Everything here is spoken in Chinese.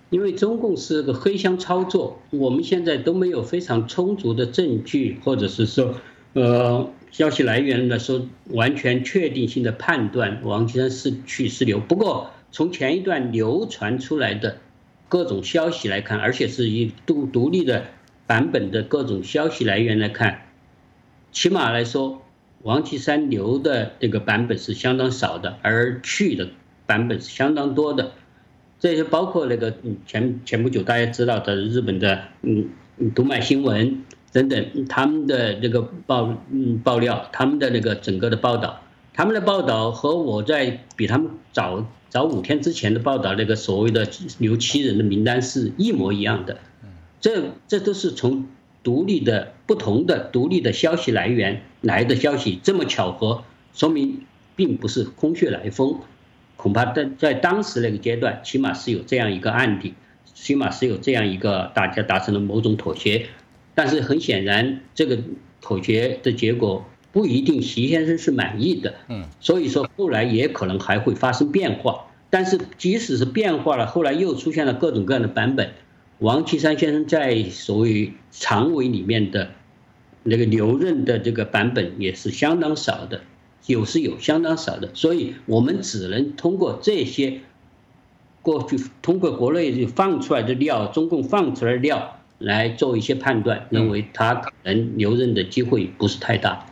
因为中共是个黑箱操作，我们现在都没有非常充足的证据，或者是说，消息来源来说完全确定性的判断王岐山是去是留。不过从前一段流传出来的各种消息来看，而且是以独立的版本的各种消息来源来看，起码来说，王岐山留的这个版本是相当少的，而去的版本是相当多的。这些包括那个前不久大家知道的日本的读卖新闻等等，他们的这个爆料，他们的那个整个的报道，他们的报道和我在比他们早5天之前的报道那个所谓的留7人的名单是一模一样的。这都是从不同的独立的消息来源来的消息，这么巧合，说明并不是空穴来风。恐怕在当时那个阶段，起码是有这样一个案底，起码是有这样一个大家达成了某种妥协。但是很显然，这个妥协的结果不一定习先生是满意的。所以说后来也可能还会发生变化。但是即使是变化了，后来又出现了各种各样的版本。王岐山先生在所谓常委里面的那个留任的这个版本也是相当少的。有相当少的，所以我们只能通过这些过去通过国内放出来的料，中共放出来的料来做一些判断，认为他可能留任的机会不是太大。